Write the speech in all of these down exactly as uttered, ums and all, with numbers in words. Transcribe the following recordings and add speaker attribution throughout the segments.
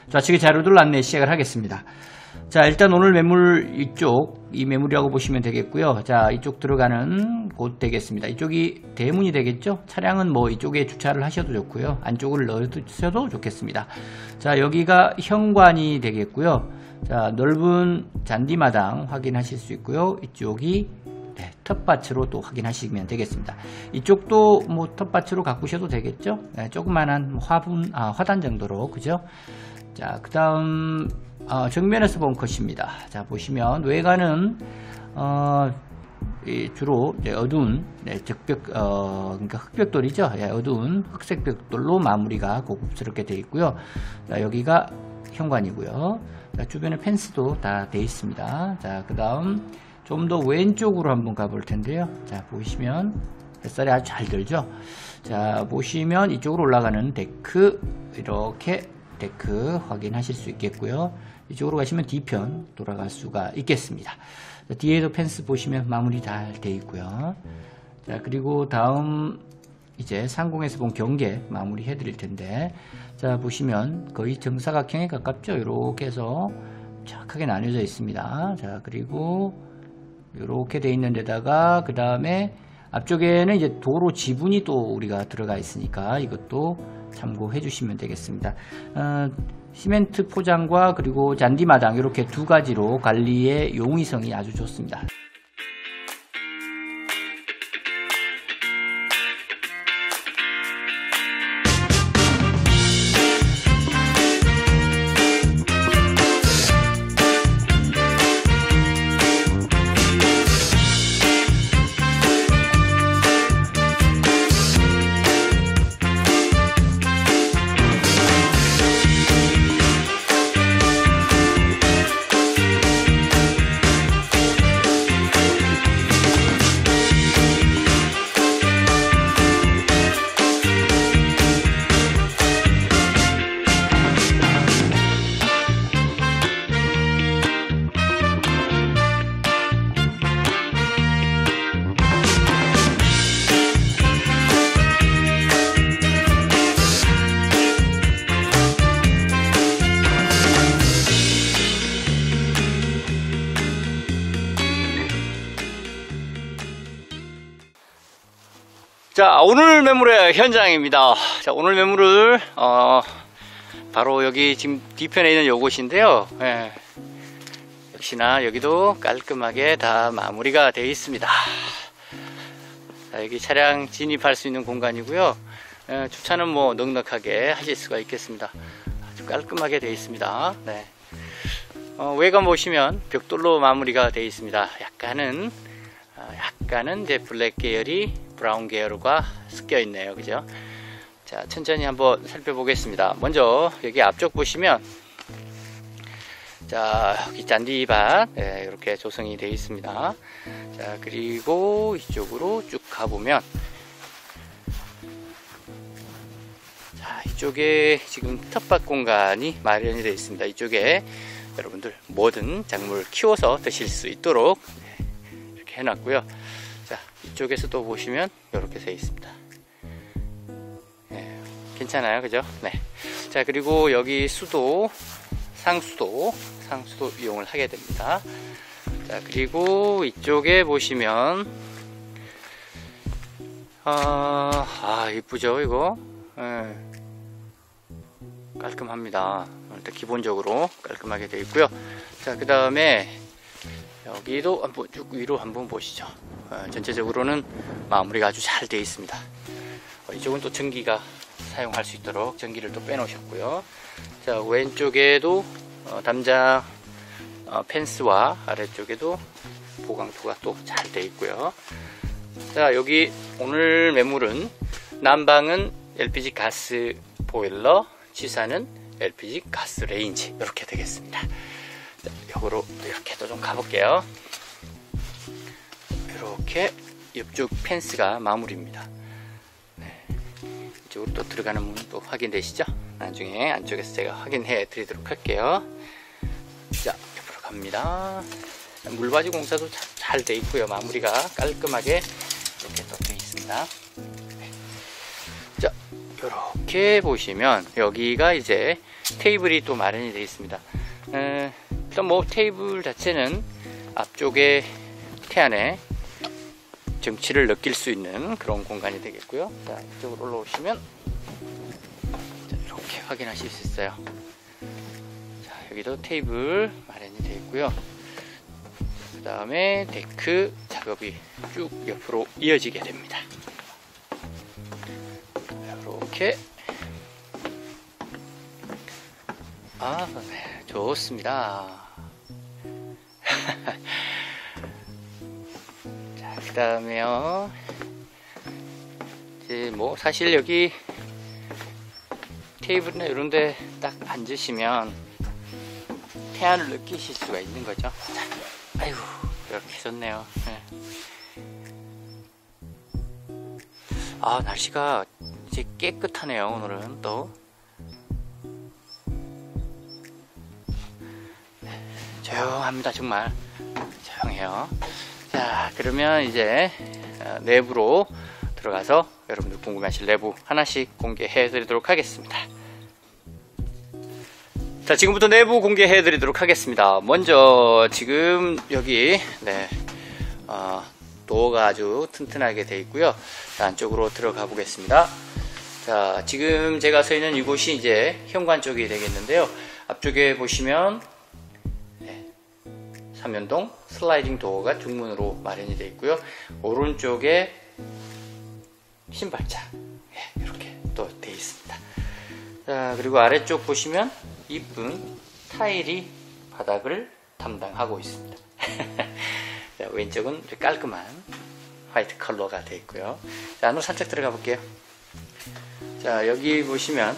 Speaker 1: 좌측의 자료들 안내 시작을 하겠습니다. 자, 일단 오늘 매물 이쪽, 이 매물이라고 보시면 되겠고요. 자, 이쪽 들어가는 곳 되겠습니다. 이쪽이 대문이 되겠죠? 차량은 뭐 이쪽에 주차를 하셔도 좋고요. 안쪽을 넣으셔도 좋겠습니다. 자, 여기가 현관이 되겠고요. 자, 넓은 잔디마당 확인하실 수 있고요. 이쪽이 네, 텃밭으로 또 확인하시면 되겠습니다. 이쪽도 뭐 텃밭으로 가꾸셔도 되겠죠? 네, 조그만한 화분, 아, 화단 정도로, 그죠? 자, 그 다음, 어, 정면에서 본 컷입니다. 자, 보시면 외관은 어, 이 주로 이제 어두운 네, 적벽, 어, 그러니까 흑벽돌이죠. 예, 어두운 흑색 벽돌로 마무리가 고급스럽게 되어 있고요. 자, 여기가 현관이고요. 자, 주변에 펜스도 다 되어 있습니다. 자, 그 다음 좀 더 왼쪽으로 한번 가볼 텐데요. 자, 보시면 햇살이 아주 잘 들죠. 자, 보시면 이쪽으로 올라가는 데크, 이렇게 데크 확인하실 수 있겠고요. 이쪽으로 가시면 뒤편 돌아갈 수가 있겠습니다. 자, 뒤에도 펜스 보시면 마무리 잘 되어 있고요. 자, 그리고 다음 이제 상공에서 본 경계 마무리 해 드릴 텐데, 자, 보시면 거의 정사각형에 가깝죠. 이렇게 해서 착하게 나뉘어져 있습니다. 자, 그리고 이렇게 되어 있는 데다가 그 다음에 앞쪽에는 이제 도로 지분이 또 우리가 들어가 있으니까 이것도 참고해 주시면 되겠습니다. 어, 시멘트 포장과 그리고 잔디마당 이렇게 두 가지로 관리의 용이성이 아주 좋습니다. 자, 오늘 매물의 현장입니다. 자, 오늘 매물을 어, 바로 여기 지금 뒤편에 있는 요것인데요. 예, 역시나 여기도 깔끔하게 다 마무리가 되어 있습니다. 자, 여기 차량 진입할 수 있는 공간이고요. 예, 주차는 뭐 넉넉하게 하실 수가 있겠습니다. 아주 깔끔하게 되어 있습니다. 네. 어, 외관 보시면 벽돌로 마무리가 되어 있습니다. 약간은 어, 약간은 이제 블랙 계열이 브라운 계열과 섞여 있네요. 그죠? 자, 천천히 한번 살펴보겠습니다. 먼저 여기 앞쪽 보시면, 자, 여기 잔디밭 네, 이렇게 조성이 되어 있습니다. 자, 그리고 이쪽으로 쭉 가보면, 자, 이쪽에 지금 텃밭 공간이 마련이 되어 있습니다. 이쪽에 여러분들 뭐든 작물 키워서 드실 수 있도록 네, 이렇게 해놨고요. 자, 이쪽에서도 보시면 이렇게 되어 있습니다. 네, 괜찮아요, 그죠? 네. 자, 그리고 여기 수도, 상수도, 상수도 이용을 하게 됩니다. 자, 그리고 이쪽에 보시면, 아, 아 이쁘죠, 이거? 네. 깔끔합니다. 일단 기본적으로 깔끔하게 되어 있고요. 자, 그 다음에 여기도 한번 쭉 위로 한번 보시죠. 어, 전체적으로는 마무리가 아주 잘 되어 있습니다. 어, 이쪽은 또 전기가 사용할 수 있도록 전기를 또 빼놓으셨고요. 자, 왼쪽에도 어, 담장 어, 펜스와 아래쪽에도 보강토가 또 잘 되어 있고요. 자, 여기 오늘 매물은 난방은 엘피지 가스 보일러, 취사는 엘피지 가스 레인지 이렇게 되겠습니다. 자, 요거로 이렇게 또 좀 가볼게요. 이렇게 옆쪽 펜스가 마무리입니다. 네. 이쪽으로 또 들어가는 문 또 확인되시죠? 나중에 안쪽에서 제가 확인해 드리도록 할게요. 자, 옆으로 갑니다. 물바지 공사도 잘 돼 있고요. 마무리가 깔끔하게 이렇게 또 되어 있습니다. 네. 자, 요렇게 이렇게 보시면 여기가 이제 테이블이 또 마련이 되어 있습니다. 에, 일단 뭐 테이블 자체는 앞쪽에 태안에 정취를 느낄 수 있는 그런 공간이 되겠고요. 자, 이쪽으로 올라오시면 자, 이렇게 확인하실 수 있어요. 자, 여기도 테이블 마련이 되어 있고요. 그 다음에 데크 작업이 쭉 옆으로 이어지게 됩니다. 이렇게 아, 네, 좋습니다. 자, 그 다음에요. 이제 뭐 사실 여기 테이블이나 이런 데 딱 앉으시면 태안을 느끼실 수가 있는 거죠. 자, 아이고, 이렇게 좋네요. 네. 아, 날씨가 이제 깨끗하네요. 오늘은 또 조용합니다. 정말 조용해요. 자, 그러면 이제 내부로 들어가서 여러분들 궁금해하실 내부 하나씩 공개해 드리도록 하겠습니다. 자, 지금부터 내부 공개해 드리도록 하겠습니다. 먼저 지금 여기 네, 어, 도어가 아주 튼튼하게 되어 있고요. 자, 안쪽으로 들어가 보겠습니다. 자, 지금 제가 서 있는 이곳이 이제 현관 쪽이 되겠는데요. 앞쪽에 보시면 네, 삼연동 슬라이딩 도어가 중문으로 마련이 되어 있고요. 오른쪽에 신발장 네, 이렇게 또 되어 있습니다. 자, 그리고 아래쪽 보시면 이쁜 타일이 바닥을 담당하고 있습니다. 자, 왼쪽은 깔끔한 화이트 컬러가 되어 있고요. 자, 안으로 살짝 들어가 볼게요. 자, 여기 보시면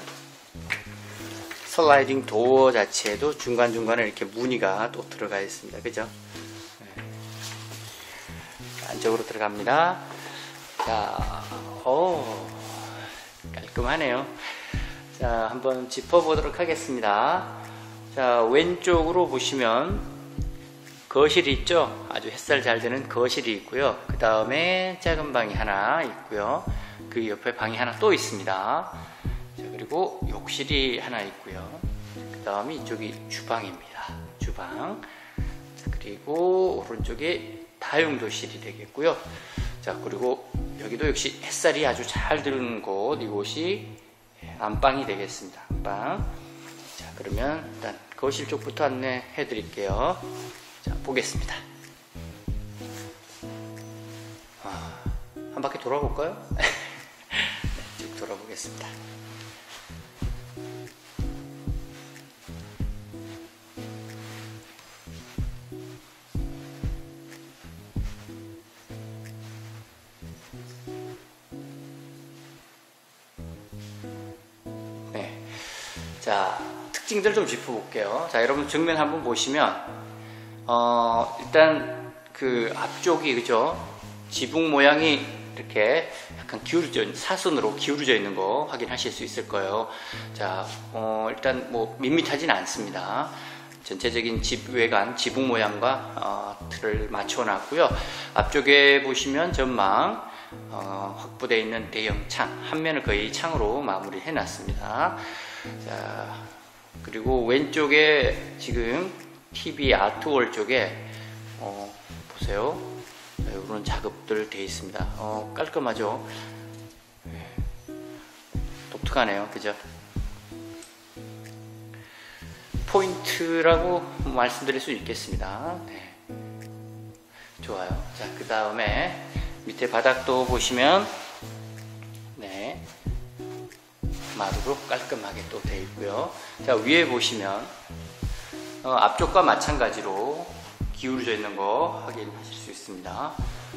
Speaker 1: 슬라이딩 도어 자체에도 중간중간에 이렇게 무늬가 또 들어가 있습니다. 그죠? 네. 안쪽으로 들어갑니다. 자, 오, 깔끔하네요. 자, 한번 짚어보도록 하겠습니다. 자, 왼쪽으로 보시면 거실이 있죠. 아주 햇살 잘 드는 거실이 있고요. 그 다음에 작은 방이 하나 있고요. 그 옆에 방이 하나 또 있습니다. 자, 그리고 욕실이 하나 있고요. 그 다음에 이쪽이 주방입니다. 주방. 자, 그리고 오른쪽에 다용도실이 되겠고요. 자, 그리고 여기도 역시 햇살이 아주 잘 드는 곳, 이곳이 안방이 되겠습니다. 안방. 자, 그러면 일단 거실 쪽부터 안내해 드릴게요. 자, 보겠습니다. 아, 한 바퀴 돌아볼까요? 네, 쭉 돌아보겠습니다. 네. 자, 특징들 좀 짚어볼게요. 자, 여러분 정면 한번 보시면 어, 일단 그 앞쪽이 그죠? 지붕 모양이 이렇게 약간 기울어져 사선으로 기울어져 있는 거 확인하실 수 있을 거예요. 자, 어, 일단 뭐 밋밋하진 않습니다. 전체적인 집 외관 지붕 모양과 어, 틀을 맞춰 놨고요. 앞쪽에 보시면 전망 어, 확보되어 있는 대형 창 한 면을 거의 창으로 마무리 해 놨습니다. 자, 그리고 왼쪽에 지금 티비 아트월 쪽에 어, 보세요. 이런 작업들 되어 있습니다. 어, 깔끔하죠? 네. 독특하네요. 그죠? 포인트라고 말씀드릴 수 있겠습니다. 네. 좋아요. 자, 그 다음에 밑에 바닥도 보시면 네, 마루로 깔끔하게 또 되어 있고요. 자, 위에 보시면 어, 앞쪽과 마찬가지로 기울어져 있는 거 확인하실 수 있습니다.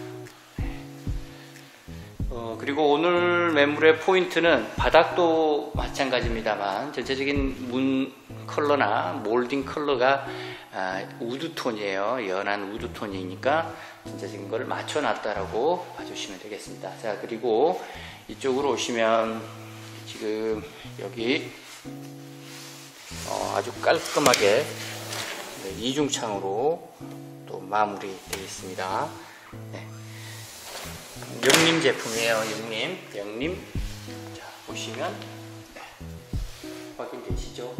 Speaker 1: 어, 그리고 오늘 매물의 포인트는 바닥도 마찬가지입니다만 전체적인 문 컬러나 몰딩 컬러가 아, 우드톤이에요. 연한 우드톤이니까 전체적인 걸 맞춰놨다라고 봐주시면 되겠습니다. 자, 그리고 이쪽으로 오시면 지금 여기 어, 아주 깔끔하게 네, 이중창으로 또 마무리되어 있습니다. 네. 영림 제품이에요. 영림, 영림. 자, 보시면 보이시죠?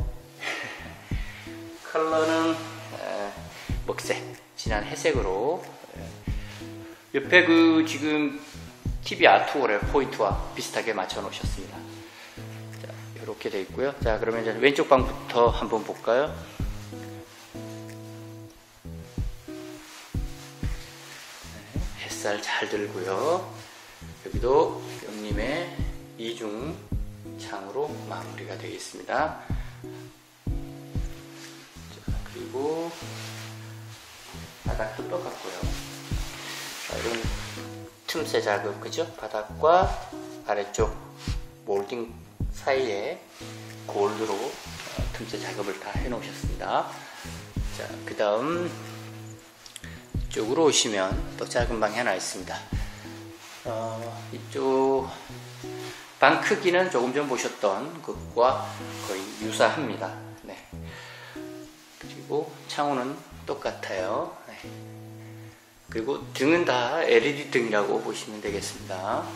Speaker 1: 컬러는 먹색, 진한 회색으로, 옆에 그 지금 티비 아트월의 포인트와 비슷하게 맞춰 놓으셨습니다. 자, 이렇게 되어 있고요. 자, 그러면 이제 왼쪽 방부터 한번 볼까요? 네, 햇살 잘 들고요. 여기도 형님의 이중 창으로 마무리가 되어 있습니다. 자, 그리고 바닥도 똑같고요. 자, 이런 틈새 작업, 그죠? 바닥과 아래쪽 몰딩 사이에 골드로 틈새 작업을 다 해 놓으셨습니다. 자, 그 다음 이쪽으로 오시면 또 작은 방이 하나 있습니다. 어, 이쪽 방 크기는 조금 전 보셨던 것과 거의 유사합니다. 네. 그리고 창호는 똑같아요. 네. 그리고 등은 다 엘이디 등이라고 보시면 되겠습니다.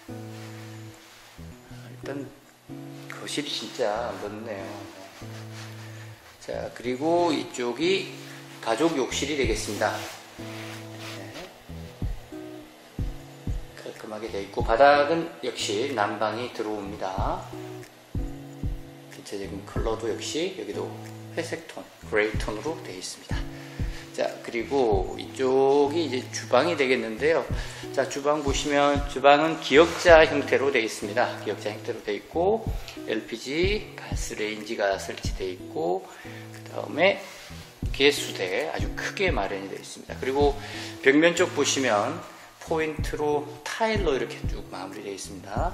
Speaker 1: 일단 거실이 진짜 넓네요. 네. 자, 그리고 이쪽이 가족 욕실이 되겠습니다. 네. 깔끔하게 되어 있고 바닥은 역시 난방이 들어옵니다. 전체적인 컬러도 역시 여기도 회색 톤, 그레이 톤으로 되어 있습니다. 자, 그리고 이쪽이 이제 주방이 되겠는데요. 자, 주방 보시면 주방은 기역자 형태로 되어 있습니다. 기역자 형태로 되어 있고 엘피지 가스레인지가 설치되어 있고 그 다음에 개수대 아주 크게 마련이 되어 있습니다. 그리고 벽면 쪽 보시면 포인트로 타일로 이렇게 쭉 마무리되어 있습니다.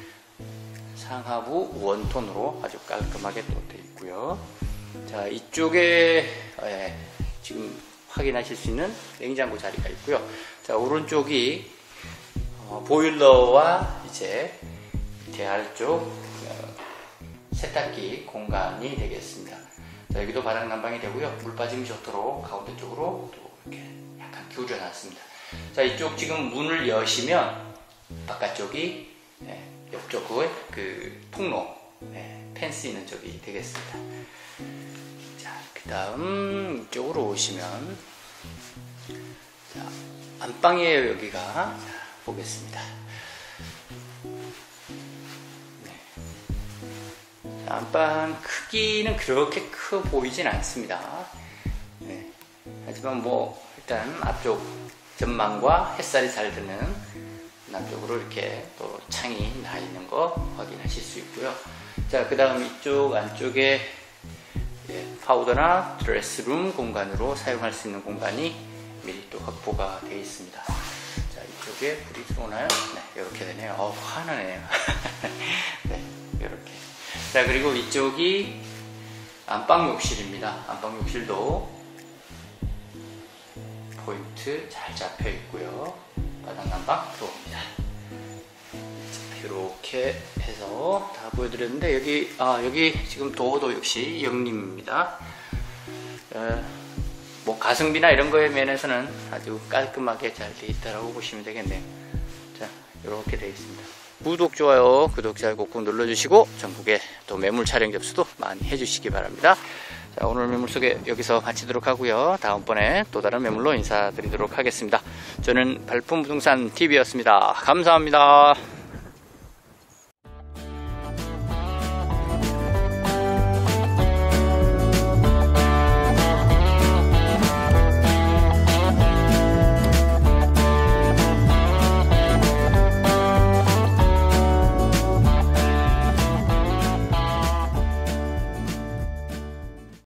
Speaker 1: 상하부 원톤으로 아주 깔끔하게 또 되어 있고요. 자, 이쪽에 예, 지금 확인하실 수 있는 냉장고 자리가 있고요. 자, 오른쪽이 어, 보일러와 이제 밑에 아래쪽 어, 세탁기 공간이 되겠습니다. 자, 여기도 바닥 난방이 되고요. 물 빠짐이 좋도록 가운데 쪽으로 또 이렇게 약간 기울여 놨습니다. 자, 이쪽 지금 문을 여시면 바깥쪽이 예, 옆쪽 그, 그 통로 예, 펜스 있는 쪽이 되겠습니다. 자, 그 다음 이쪽으로 오시면 자, 안방이에요. 여기가. 자, 보겠습니다. 네. 자, 안방 크기는 그렇게 커 보이진 않습니다. 네. 하지만 뭐 일단 앞쪽 전망과 햇살이 잘 드는 남쪽으로 이렇게 또 창이 나 있는 거 확인하실 수 있고요. 자, 그 다음 이쪽 안쪽에 예, 파우더나 드레스룸 공간으로 사용할 수 있는 공간이 미리 또 확보가 되어 있습니다. 자, 이쪽에 불이 들어오나요? 네, 이렇게 되네요. 어, 환하네요. 네, 이렇게. 자, 그리고 이쪽이 안방 욕실입니다. 안방 욕실도 포인트 잘 잡혀 있고요. 바닥 난방 들어옵니다. 이렇게 해서 다 보여드렸는데 여기 아 여기 지금 도어도 역시 영림입니다. 에, 뭐 가성비나 이런 거에 면에서는 아주 깔끔하게 잘 되어 있다라고 보시면 되겠네요. 자, 이렇게 되어 있습니다. 구독, 좋아요, 구독자 꼭 눌러주시고 전국에 또 매물 촬영 접수도 많이 해주시기 바랍니다. 자, 오늘 매물 소개 여기서 마치도록 하고요. 다음번에 또 다른 매물로 인사드리도록 하겠습니다. 저는 발품부동산 티비였습니다. 감사합니다.